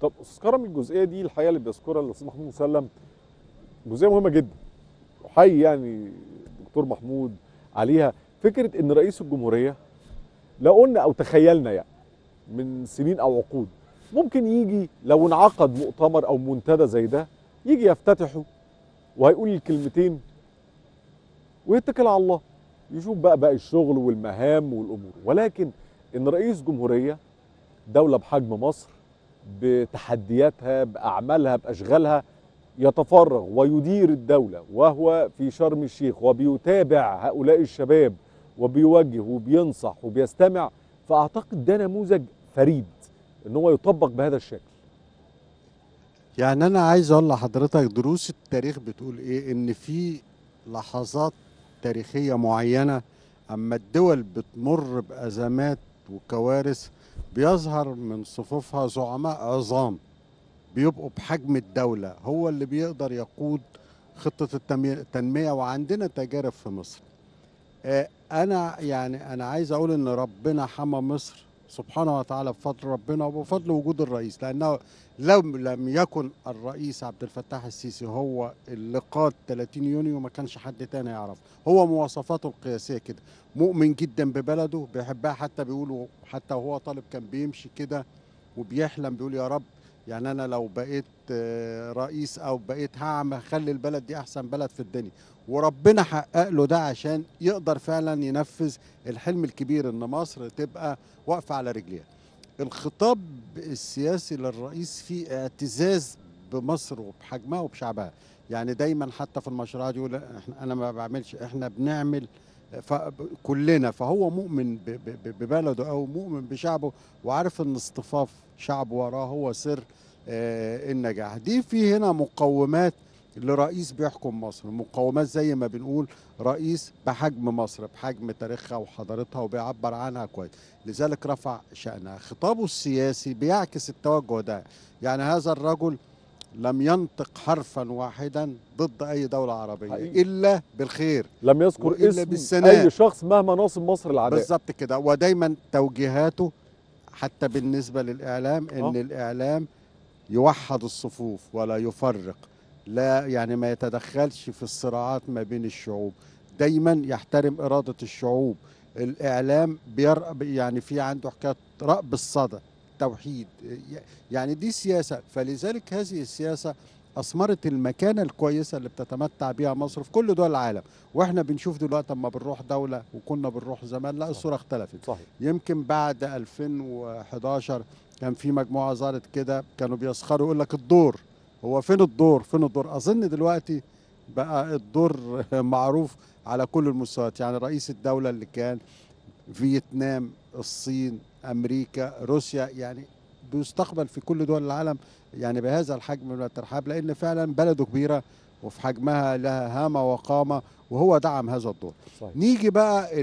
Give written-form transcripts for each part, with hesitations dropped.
طب استاذ كرم، الجزئيه دي الحقيقه اللي بيذكرها الاستاذ محمود مسلم جزئيه مهمه جدا، وحي يعني الدكتور محمود عليها. فكره ان رئيس الجمهوريه لو قلنا او تخيلنا يعني من سنين او عقود ممكن يجي لو انعقد مؤتمر او منتدى زي ده، يجي يفتتحه وهيقول الكلمتين ويتكل على الله، يشوف بقى باقي الشغل والمهام والامور. ولكن ان رئيس جمهوريه دوله بحجم مصر بتحدياتها باعمالها باشغالها يتفرغ ويدير الدوله وهو في شرم الشيخ وبيتابع هؤلاء الشباب وبيوجه وبينصح وبيستمع، فاعتقد ده نموذج فريد ان هو يطبق بهذا الشكل. يعني انا عايز اقول لحضرتك دروس التاريخ بتقول ايه، ان في لحظات تاريخية معينة اما الدول بتمر بازمات وكوارث بيظهر من صفوفها زعماء عظام بيبقوا بحجم الدولة، هو اللي بيقدر يقود خطة التنمية. وعندنا تجارب في مصر. انا عايز اقول ان ربنا حمى مصر سبحانه وتعالى بفضل ربنا وبفضل وجود الرئيس، لانه لو لم يكن الرئيس عبد الفتاح السيسي هو اللي قاد 30 يونيو ما كانش حد تاني يعرف. هو مواصفاته القياسيه كده، مؤمن جدا ببلده، بيحبها، حتى بيقولوا حتى وهو طالب كان بيمشي كده وبيحلم بيقول يا رب، يعني انا لو بقيت رئيس او بقيت هعمل خلي البلد دي احسن بلد في الدنيا. وربنا حقق له ده عشان يقدر فعلا ينفذ الحلم الكبير ان مصر تبقى واقفه على رجليها. الخطاب السياسي للرئيس فيه اعتزاز بمصر وبحجمها وبشعبها. يعني دايما حتى في المشروعات يقول انا ما بعملش، احنا بنعمل كلنا. فهو مؤمن ببلده او مؤمن بشعبه، وعارف ان اصطفاف شعبه وراه هو سر النجاح. دي في هنا مقومات لرئيس بيحكم مصر، مقومات زي ما بنقول رئيس بحجم مصر، بحجم تاريخها وحضارتها وبيعبر عنها كويس، لذلك رفع شأنها. خطابه السياسي بيعكس التوجه ده. يعني هذا الرجل لم ينطق حرفا واحدا ضد أي دولة عربية حقيقي إلا بالخير لم يذكر وإلا اسم اي بالثناء. شخص مهما ناصب مصر العداء. بالظبط كده. ودايما توجيهاته حتى بالنسبة للإعلام اه إن الإعلام يوحد الصفوف ولا يفرق، لا يعني ما يتدخلش في الصراعات ما بين الشعوب، دايما يحترم إرادة الشعوب. الإعلام يعني في عنده حكاية رأب الصدى، توحيد، يعني دي سياسة. فلذلك هذه السياسة أثمرت المكانة الكويسة اللي بتتمتع بها مصر في كل دول العالم. وإحنا بنشوف دلوقتي لما بنروح دولة وكنا بنروح زمان، لا صحيح الصورة اختلفت. صحيح. يمكن بعد 2011 كان في مجموعة ظهرت كده كانوا بيسخروا يقول لك الدور، هو فين الدور، فين الدور. أظن دلوقتي بقى الدور معروف على كل المستويات. يعني رئيس الدولة اللي كان فيتنام، الصين، أمريكا، روسيا، يعني بيستقبل في كل دول العالم يعني بهذا الحجم من الترحاب، لأن فعلا بلده كبيرة وفي حجمها لها هامة وقامة، وهو دعم هذا الدور. صحيح نيجي بقى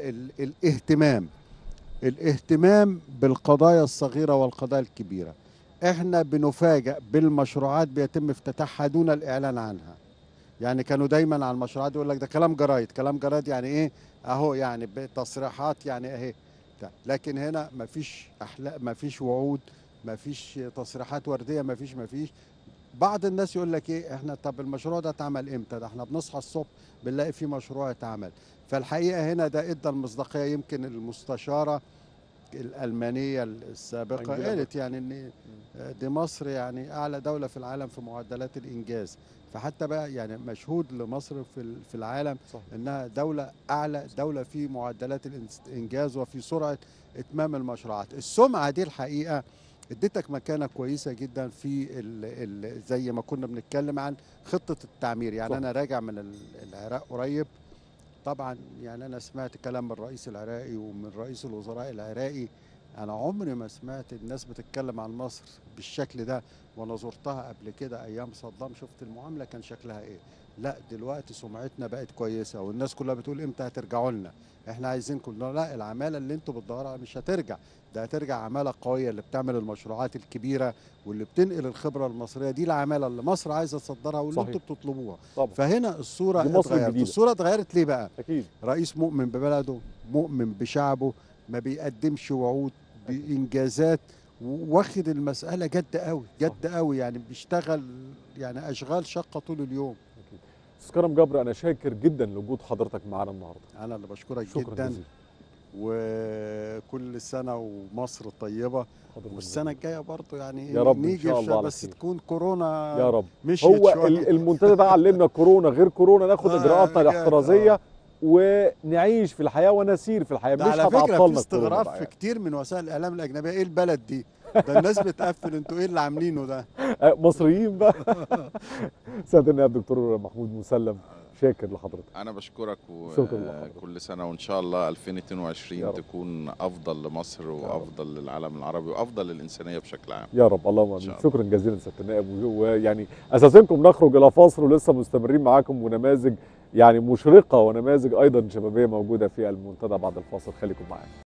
الاهتمام بالقضايا الصغيرة والقضايا الكبيرة. احنا بنفاجأ بالمشروعات بيتم افتتاحها دون الإعلان عنها. يعني كانوا دايما على المشروعات يقول لك ده كلام جرايد، كلام جرايد يعني ايه اهو، يعني بتصريحات يعني اهي. لكن هنا مفيش احلام، مفيش وعود، مفيش تصريحات وردية، مفيش. بعض الناس يقول لك ايه، احنا طب المشروع ده اتعمل امتى؟ ده احنا بنصحى الصبح بنلاقي في مشروع اتعمل. فالحقيقة هنا ده ادى المصداقية. يمكن المستشارة الألمانية السابقة انجيلا قالت ميركل. يعني ان دي مصر يعني اعلى دولة في العالم في معدلات الانجاز. فحتى بقى يعني مشهود لمصر في العالم صحيح انها دولة اعلى دولة في معدلات الانجاز وفي سرعة اتمام المشروعات. السمعة دي الحقيقة اديتك مكانة كويسة جدا في زي ما كنا بنتكلم عن خطة التعمير. يعني صحيح. انا راجع من العراق قريب، طبعا يعني انا سمعت كلام من الرئيس العراقي ومن رئيس الوزراء العراقي. انا عمري ما سمعت الناس بتتكلم عن مصر بالشكل ده. وانا زرتها قبل كده ايام صدام، شفت المعامله كان شكلها ايه. لا دلوقتي سمعتنا بقت كويسه والناس كلها بتقول امتى هترجعوا لنا، احنا عايزينكم. لا العماله اللي انتوا بتدوروا عليها مش هترجع، ده هترجع عماله قويه اللي بتعمل المشروعات الكبيره واللي بتنقل الخبره المصريه. دي العماله اللي مصر عايزه تصدرها واللي صحيح انتوا بتطلبوها. طبعا. فهنا الصوره دي مصر اتغيرت. الجديده. الصوره اتغيرت ليه بقى؟ اكيد رئيس مؤمن ببلده، مؤمن بشعبه، ما بيقدمش وعود اكيد. بإنجازات واخد المساله جد قوي جد قوي، يعني بيشتغل يعني اشغال شاقه طول اليوم. استاذ كرم جبر، انا شاكر جدا لوجود حضرتك معانا النهارده. انا اللي بشكرك شكرا جدا، جزيلا. وكل سنه ومصر طيبه، حضرتك والسنه الجايه برضه يعني يا رب إن نيجي شاء الله على بس خير. تكون كورونا يا رب. مشيت هو شويه. المنتدى ده علمنا كورونا غير كورونا ناخد اجراءاتنا الاحترازيه ونعيش في الحياه ونسير في الحياه، ده مش على فكره في هتعطلنا كورونا استغراب بقى في يعني. كتير من وسائل الاعلام الاجنبيه، ايه البلد دي؟ ده الناس بتقفل، انتوا ايه اللي عاملينه ده؟ مصريين بقى. سيادة النائب الدكتور محمود مسلم، شاكر لحضرتك. أنا بشكرك شكرا لحضرتك. وكل سنة وإن شاء الله يا 2022 رب. تكون أفضل لمصر وأفضل للعالم العربي وأفضل للإنسانية بشكل عام. يا رب، اللهم امين. شاء الله. شكرا جزيلا سياده النائب، ويعني استاذنكم نخرج الى فاصل ولسه مستمرين معاكم، ونماذج يعني مشرقه ونماذج ايضا شبابيه موجوده في المنتدى بعد الفاصل، خليكم معانا.